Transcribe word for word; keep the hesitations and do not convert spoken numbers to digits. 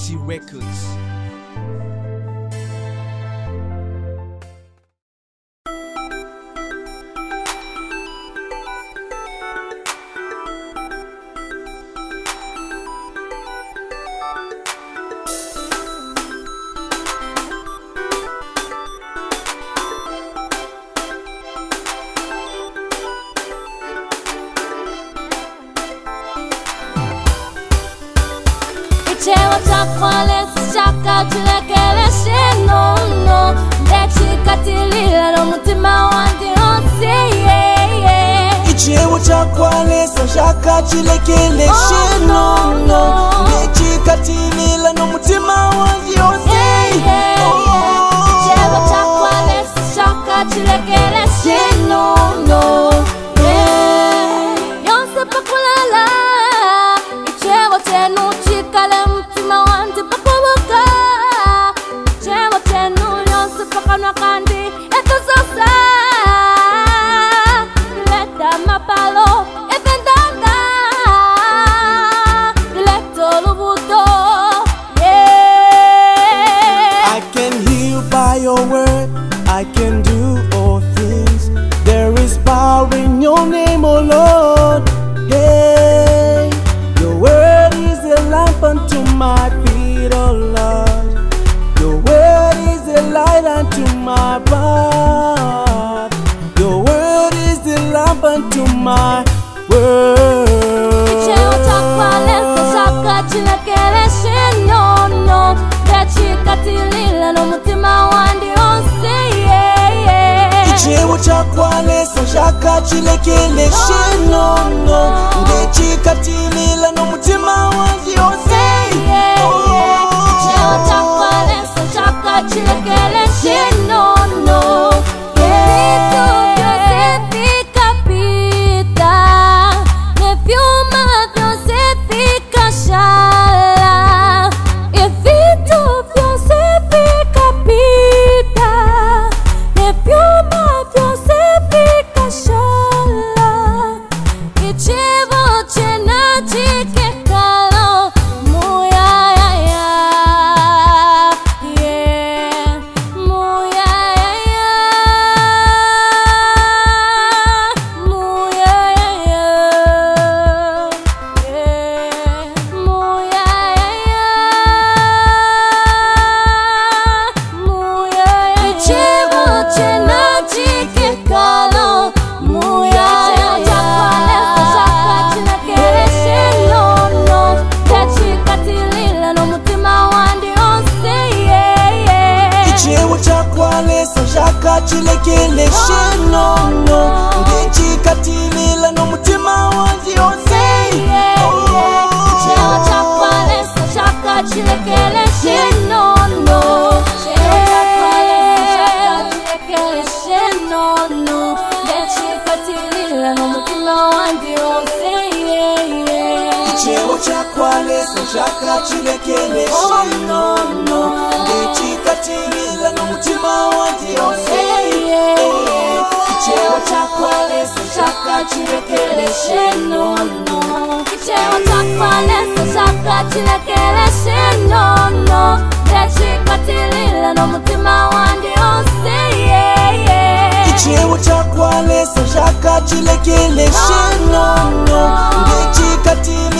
T Records. Ichewa chakwale shaka chilekele shino no ndechikatilila no mutima wandi onse yeah. Ichewa chakwale shaka chilekele shino no ndechikatilila no mutima wandi onse Ichewa chakwale shaka chilekele shino no yonse pakulala Ichewa tenu chikale mutima wandi pakubuka Ichewa tenu yonse pakanwa kandi etuzosa Leta mapalo efendanga Leto lubudo yeah I can heal by your word, I can do all things. There is power in your name, oh Lord. Hey, your word is a lamp unto my feet, oh Lord. Your word is a light unto my path. Your word is a lamp unto my word. Ichewa chakwale shaka chilekele shino no ndechikatilila no mutima wandi onse yeah Ichewa chakwale shaka chilekele shino no ndechikatilila no mutima wandi onse Ichewa chakwale shaka chilekele shino no Shaka chilekele shino no ndechikatilila no mutima wandi onse Ichewa chakwale shaka chilekele shino no Chilekele shino no ndechikatilila no mutima wandi onse Ichewa chakwale shaka chilekele shino no ndechikatilila no mutima wandi onse Ichewa chakwale shaka chilekele shino no Ichewa chakwale shaka chilekele shino no ndechikatilila no mutima wandi onse Ichewa chakwale shaka chilekele shino no ndechikatilila